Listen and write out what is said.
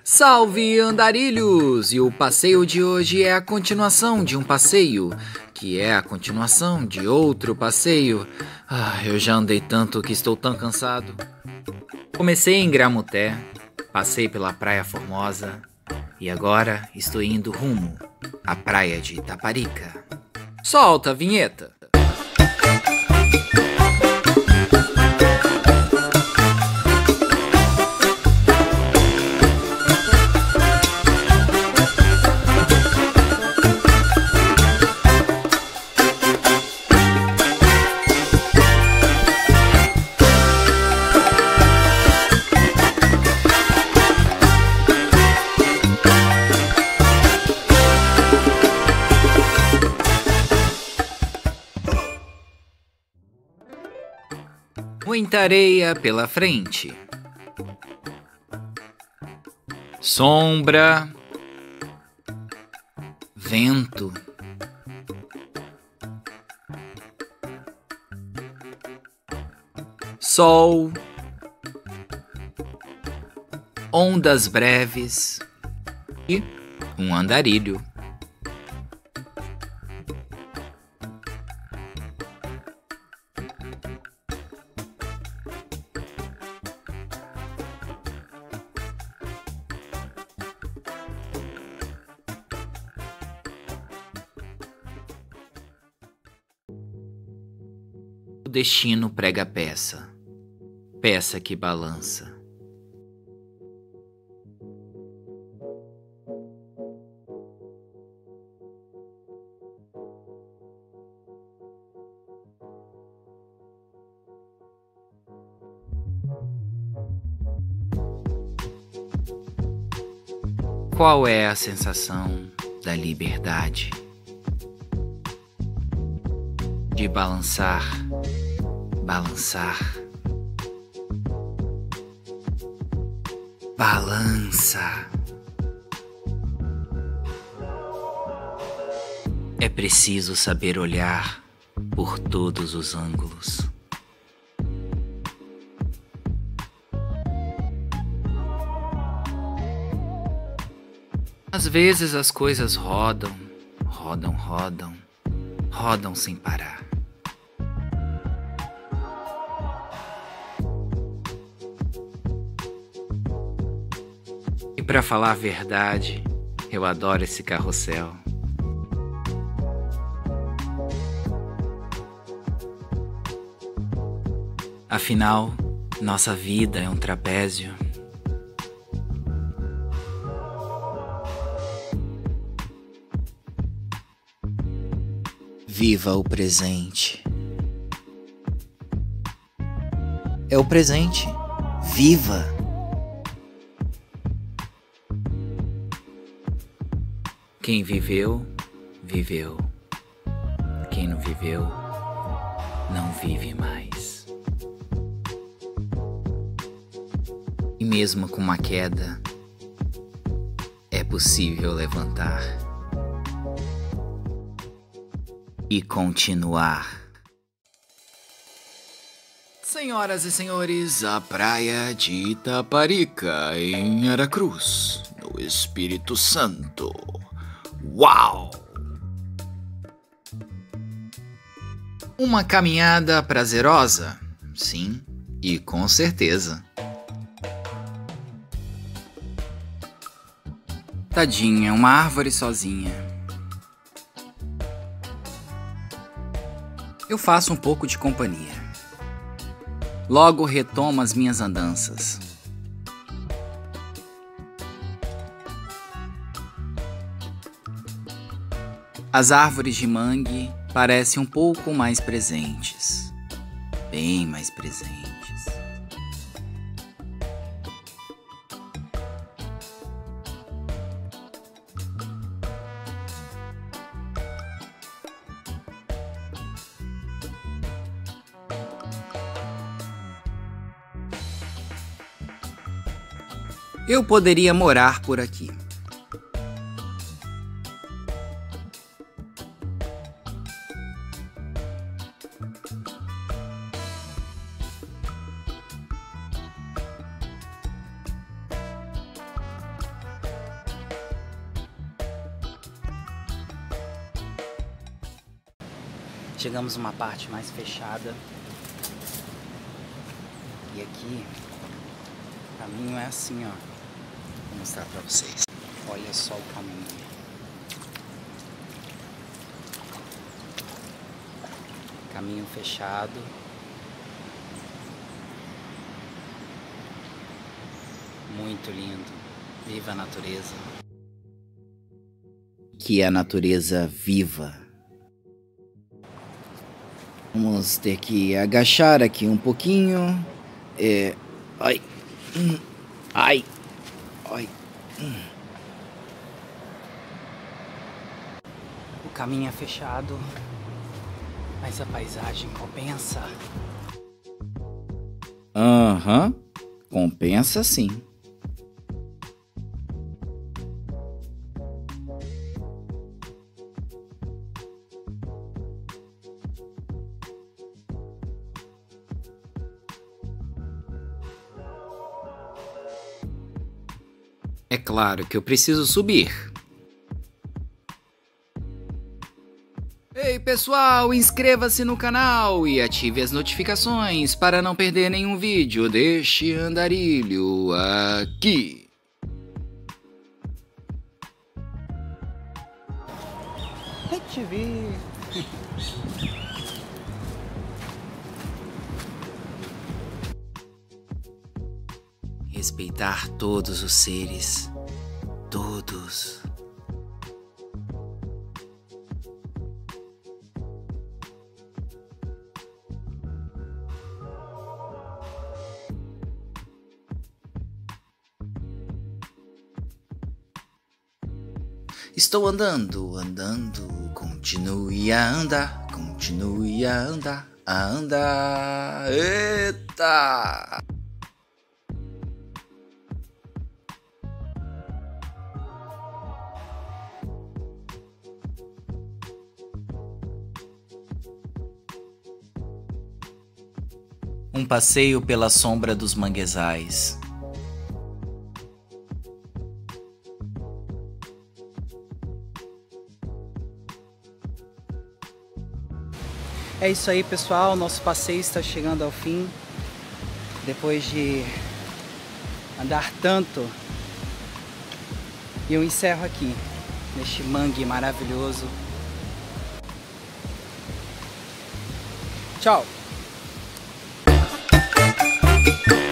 Salve andarilhos! E o passeio de hoje é a continuação de um passeio, que é a continuação de outro passeio. Eu já andei tanto que estou tão cansado. Comecei em Gramuté, passei pela Praia Formosa e agora estou indo rumo à praia de Itaparica. Solta a vinheta! Muita areia pela frente. Sombra. Vento. Sol. Ondas breves. E um andarilho. O destino prega peça, peça que balança. Qual é a sensação da liberdade? De balançar, balançar. Balança. É preciso saber olhar por todos os ângulos. Às vezes as coisas rodam, rodam, rodam, rodam sem parar. E pra falar a verdade, eu adoro esse carrossel. Afinal, nossa vida é um trapézio. Viva o presente. É o presente. Viva! Quem viveu, viveu. Quem não viveu, não vive mais. E mesmo com uma queda, é possível levantar e continuar. Senhoras e senhores, a praia de Itaparica, em Aracruz, no Espírito Santo. Uau! Uma caminhada prazerosa? Sim, e com certeza. Tadinha, uma árvore sozinha. Eu faço um pouco de companhia. Logo retomo as minhas andanças. As árvores de mangue parecem um pouco mais presentes. Bem mais presentes. Eu poderia morar por aqui. Chegamos numa parte mais fechada. E aqui o caminho é assim, ó. Vou mostrar pra vocês. Olha só o caminho. Caminho fechado. Muito lindo. Viva a natureza. Que é a natureza viva. Vamos ter que agachar aqui um pouquinho. Ai. Ai. Ai. O caminho é fechado, mas a paisagem compensa. Aham, compensa sim. É claro que eu preciso subir. Ei pessoal, inscreva-se no canal e ative as notificações para não perder nenhum vídeo deste andarilho aqui. Te vi. Respeitar todos os seres, todos. Estou andando, continue a andar, continue a andar, a andar. Eita! Um passeio pela sombra dos manguezais. É isso aí, pessoal. Nosso passeio está chegando ao fim. Depois de andar tanto, eu encerro aqui, neste mangue maravilhoso. Tchau!